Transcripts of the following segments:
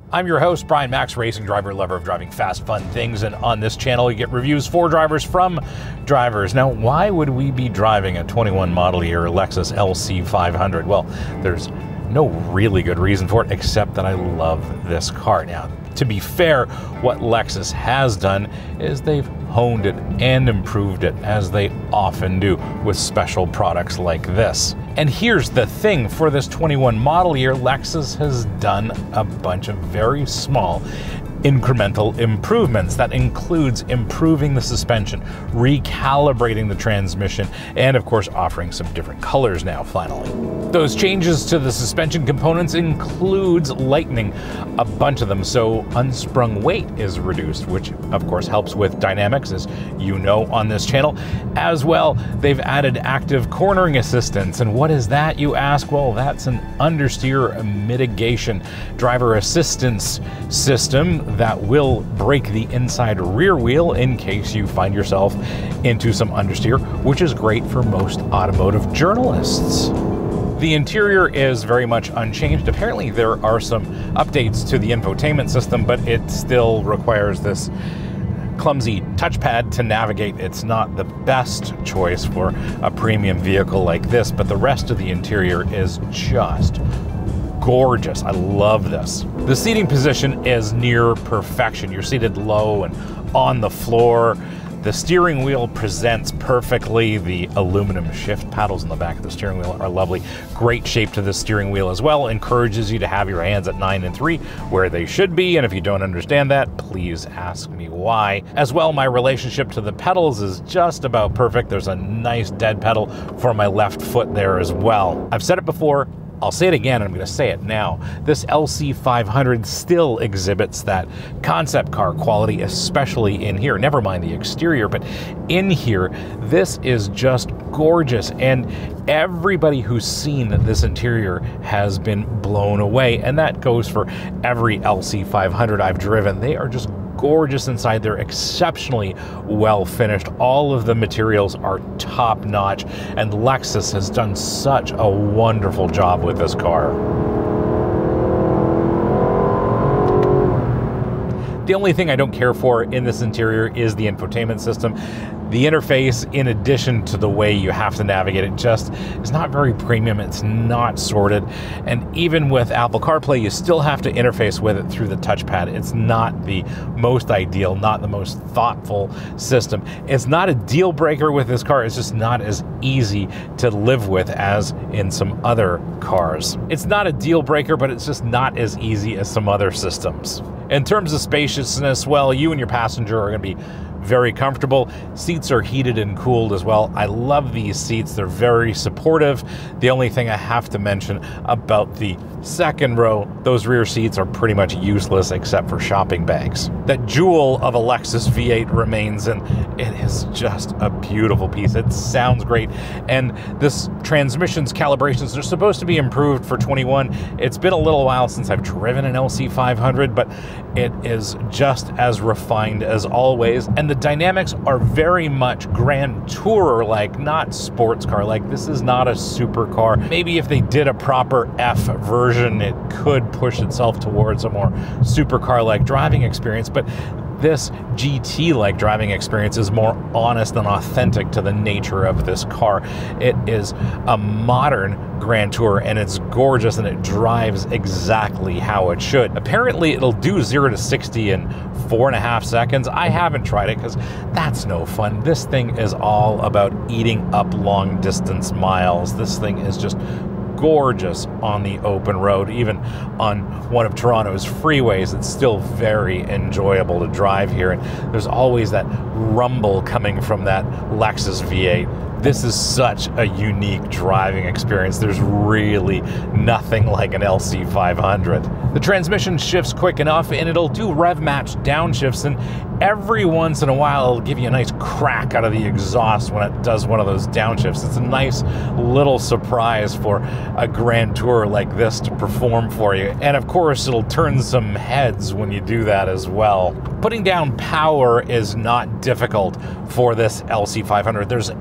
I'm your host, Brian Max, racing driver, lover of driving fast, fun things, and on this channel you get reviews for drivers from drivers. Now, why would we be driving a 21 model year Lexus LC500? Well, there's no really good reason for it, except that I love this car. Now, to be fair, what Lexus has done is they've honed it and improved it, as they often do with special products like this. And here's the thing, for this 21 model year, Lexus has done a bunch of very small incremental improvements. That includes improving the suspension, recalibrating the transmission, and of course offering some different colors now finally. Those changes to the suspension components includes lightening a bunch of them, so unsprung weight is reduced, which of course helps with dynamics, as you know on this channel. As well, they've added active cornering assistance. And what is that, you ask? Well, that's an understeer mitigation driver assistance system that will brake the inside rear wheel in case you find yourself into some understeer, which is great for most automotive journalists. The interior is very much unchanged. Apparently there are some updates to the infotainment system, but it still requires this clumsy touchpad to navigate. It's not the best choice for a premium vehicle like this, but the rest of the interior is just gorgeous. I love this. The seating position is near perfection. You're seated low and on the floor. The steering wheel presents perfectly. The aluminum shift paddles in the back of the steering wheel are lovely. Great shape to the steering wheel as well. Encourages you to have your hands at 9 and 3 where they should be. And if you don't understand that, please ask me why. As well, my relationship to the pedals is just about perfect. There's a nice dead pedal for my left foot there as well. I've said it before, I'll say it again, and I'm going to say it now. This LC500 still exhibits that concept car quality, especially in here. Never mind the exterior, but in here, this is just gorgeous. And everybody who's seen this interior has been blown away. And that goes for every LC500 I've driven. They are just gorgeous inside. They're exceptionally well finished. All of the materials are top notch, and Lexus has done such a wonderful job with this car. The only thing I don't care for in this interior is the infotainment system. The interface, in addition to the way you have to navigate it, just is not very premium. It's not sorted. And even with Apple CarPlay, you still have to interface with it through the touchpad. It's not the most ideal, not the most thoughtful system. It's not a deal breaker with this car. It's just not as easy to live with as in some other cars. It's not a deal breaker, but it's just not as easy as some other systems. In terms of spaciousness, well, you and your passenger are going to be very comfortable. Seats are heated and cooled as well. I love these seats. They're very supportive. The only thing I have to mention about the second row, those rear seats are pretty much useless except for shopping bags. That jewel of a Lexus V8 remains, and it is just a beautiful piece. It sounds great. And this transmission's calibrations are supposed to be improved for 21. It's been a little while since I've driven an LC500, but it is just as refined as always. And the dynamics are very much Grand Tourer-like, not sports car-like. This is not a supercar. Maybe if they did a proper F version, it could push itself towards a more supercar-like driving experience, but this GT-like driving experience is more honest and authentic to the nature of this car. It is a modern Grand Tourer, and it's gorgeous, and it drives exactly how it should. Apparently, it'll do 0 to 60 in 4.5 seconds. I haven't tried it because that's no fun. This thing is all about eating up long distance miles. This thing is just gorgeous on the open road. Even on one of Toronto's freeways, it's still very enjoyable to drive here, and there's always that rumble coming from that Lexus V8. This is such a unique driving experience. There's really nothing like an LC500. The transmission shifts quick enough, and it'll do rev match downshifts, and every once in a while it'll give you a nice crack out of the exhaust when it does one of those downshifts. It's a nice little surprise for a Grand Tourer like this to perform for you. And of course, it'll turn some heads when you do that as well. Putting down power is not difficult for this LC500. There's enough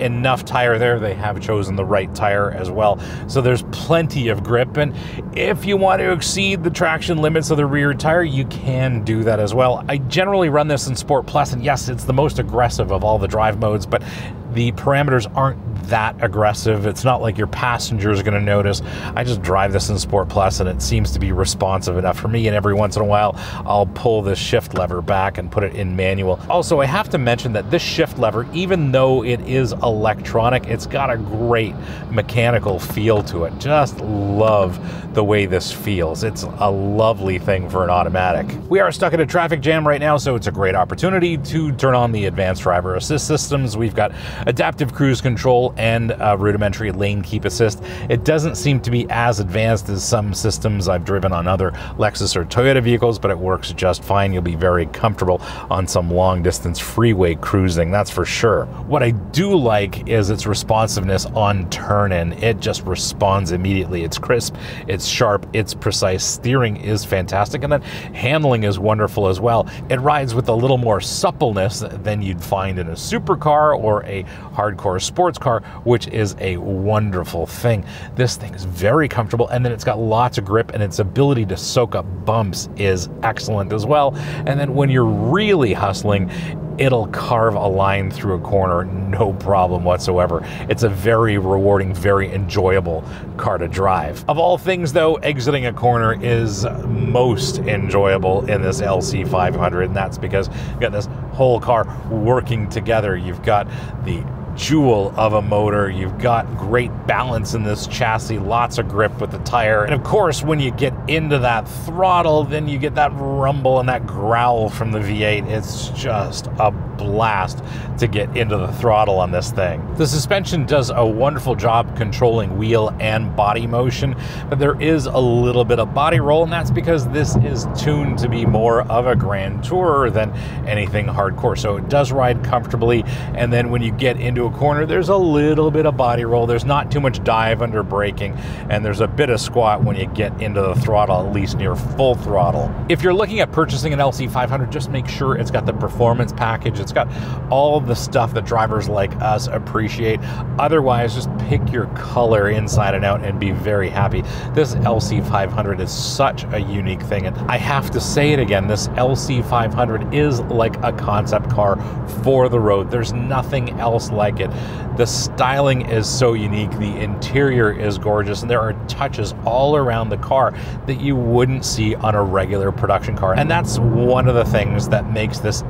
tire there, they have chosen the right tire as well. So there's plenty of grip, and if you want to exceed the traction limits of the rear tire, you can do that as well. I generally run this in Sport Plus, and yes, it's the most aggressive of all the drive modes, but the parameters aren't that aggressive. It's not like your passenger is going to notice. I just drive this in Sport Plus and it seems to be responsive enough for me, and every once in a while I'll pull this shift lever back and put it in manual. Also, I have to mention that this shift lever, even though it is electronic, it's got a great mechanical feel to it. Just love the way this feels. It's a lovely thing for an automatic. We are stuck in a traffic jam right now, so it's a great opportunity to turn on the advanced driver assist systems. We've got adaptive cruise control and rudimentary lane keep assist. It doesn't seem to be as advanced as some systems I've driven on other Lexus or Toyota vehicles, but it works just fine. You'll be very comfortable on some long distance freeway cruising, that's for sure. What I do like is its responsiveness on turn-in. It just responds immediately. It's crisp, it's sharp, it's precise. Steering is fantastic, and then handling is wonderful as well. It rides with a little more suppleness than you'd find in a supercar or a hardcore sports car, which is a wonderful thing. This thing is very comfortable, and then it's got lots of grip, and its ability to soak up bumps is excellent as well. And then when you're really hustling, it'll carve a line through a corner, no problem whatsoever. It's a very rewarding, very enjoyable car to drive. Of all things though, exiting a corner is most enjoyable in this LC500, and that's because you've got this whole car working together. You've got the jewel of a motor, you've got great balance in this chassis, lots of grip with the tire, and of course when you get into that throttle, then you get that rumble and that growl from the V8. It's just a blast to get into the throttle on this thing. The suspension does a wonderful job controlling wheel and body motion, but there is a little bit of body roll, and that's because this is tuned to be more of a grand tourer than anything hardcore. So it does ride comfortably, and then when you get into a corner, there's a little bit of body roll. There's not too much dive under braking, and there's a bit of squat when you get into the throttle, at least near full throttle. If you're looking at purchasing an LC500, just make sure it's got the performance package. It's got all the stuff that drivers like us appreciate. Otherwise, just pick your color inside and out and be very happy. This LC500 is such a unique thing, and I have to say it again, this LC500 is like a concept car for the road. There's nothing else like it. The styling is so unique, the interior is gorgeous, and there are touches all around the car that you wouldn't see on a regular production car. And that's one of the things that makes this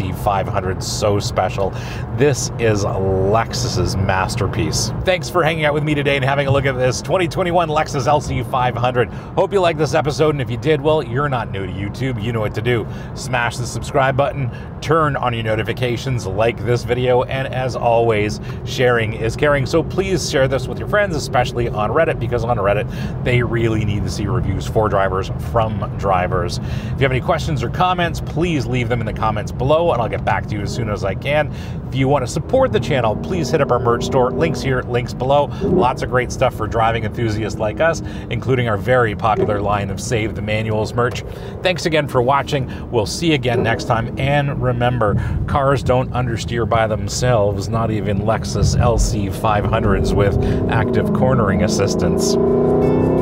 LC500 so special. This is Lexus's masterpiece. Thanks for hanging out with me today and having a look at this 2021 Lexus LC500. Hope you liked this episode, and if you did, well, you're not new to YouTube. You know what to do. Smash the subscribe button, turn on your notifications, like this video, and as always, sharing is caring. So please share this with your friends, especially on Reddit, because on Reddit, they really need to see reviews for drivers from drivers. If you have any questions or comments, please leave them in the comments below, and I'll get back to you as soon as I can. If you want to support the channel, please hit up our merch store. Links here, links below. Lots of great stuff for driving enthusiasts like us, including our very popular line of Save the Manuals merch. Thanks again for watching. We'll see you again next time. And remember, cars don't understeer by themselves, not even Lexus LC500s with active cornering assistance.